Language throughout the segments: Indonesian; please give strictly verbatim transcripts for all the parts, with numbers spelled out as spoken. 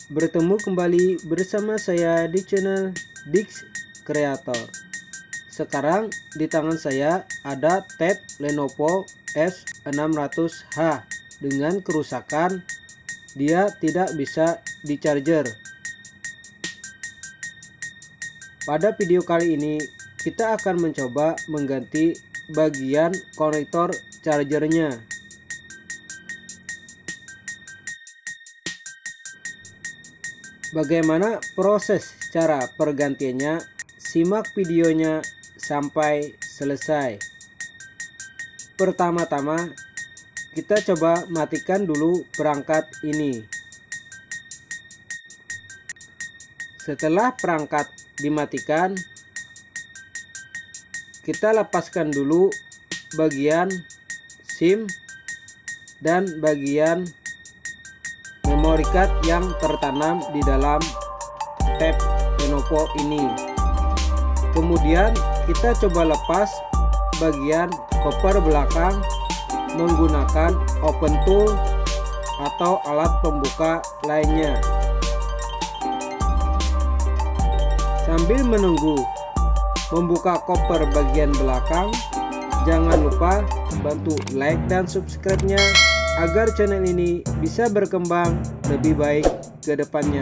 bertemu kembali bersama saya di channel Dix Creator. Sekarang di tangan saya ada tab Lenovo S enam ratus H dengan kerusakan dia tidak bisa di charger. Pada video kali ini kita akan mencoba mengganti bagian konektor chargernya. Bagaimana proses cara pergantiannya? Simak videonya sampai selesai. Pertama-tama kita coba matikan dulu perangkat ini. Setelah perangkat dimatikan, kita lepaskan dulu bagian SIM dan bagian memory card yang tertanam di dalam tab Lenovo ini. Kemudian kita coba lepas bagian koper belakang menggunakan open tool atau alat pembuka lainnya. Sambil menunggu membuka koper bagian belakang, jangan lupa bantu like dan subscribe-nya agar channel ini bisa berkembang lebih baik ke depannya.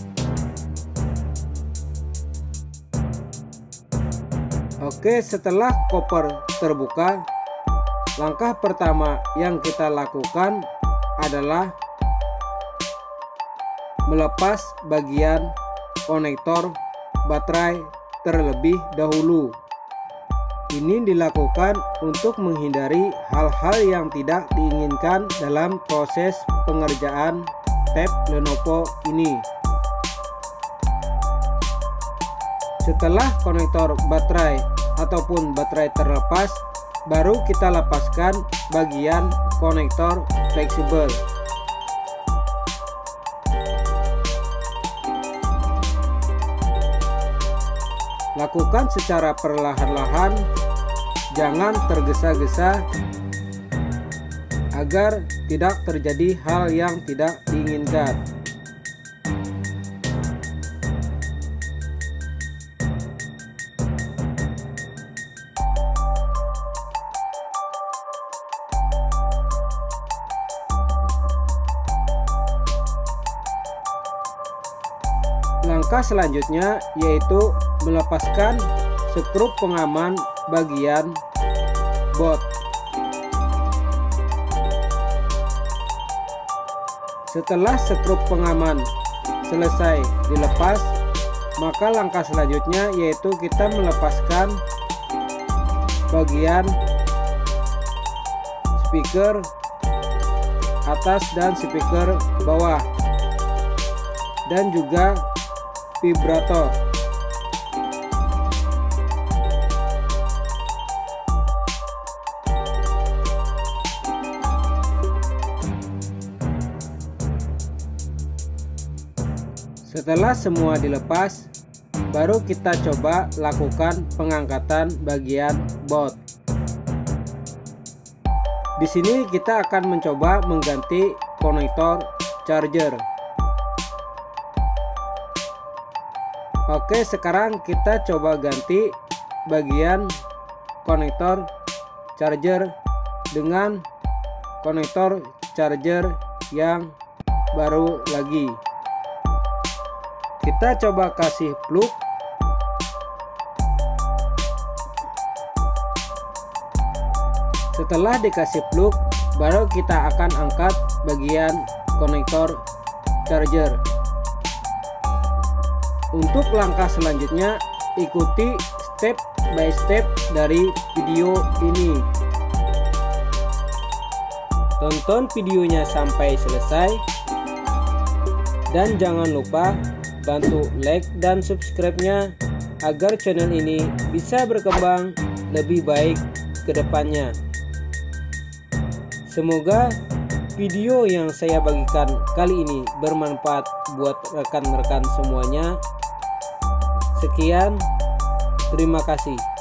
Oke, setelah koper terbuka, langkah pertama yang kita lakukan adalah melepas bagian konektor baterai terlebih dahulu. Ini dilakukan untuk menghindari hal-hal yang tidak diinginkan dalam proses pengerjaan tab Lenovo ini. Setelah konektor baterai ataupun baterai terlepas, baru kita lepaskan bagian konektor fleksibel. Lakukan secara perlahan-lahan, jangan tergesa-gesa agar tidak terjadi hal yang tidak diinginkan. Langkah selanjutnya yaitu melepaskan skrup pengaman bagian baut. Setelah skrup pengaman selesai dilepas, maka langkah selanjutnya yaitu kita melepaskan bagian speaker atas dan speaker bawah dan juga vibrator. Setelah semua dilepas, baru kita coba lakukan pengangkatan bagian baut. Di sini kita akan mencoba mengganti konektor charger. Oke, sekarang kita coba ganti bagian konektor charger dengan konektor charger yang baru lagi. Kita coba kasih plug. Setelah dikasih plug, baru kita akan angkat bagian konektor charger. Untuk langkah selanjutnya, ikuti step by step dari video ini. Tonton videonya sampai selesai dan jangan lupa bantu like dan subscribe-nya agar channel ini bisa berkembang lebih baik ke depannya. Semoga video yang saya bagikan kali ini bermanfaat buat rekan-rekan semuanya. Sekian, terima kasih.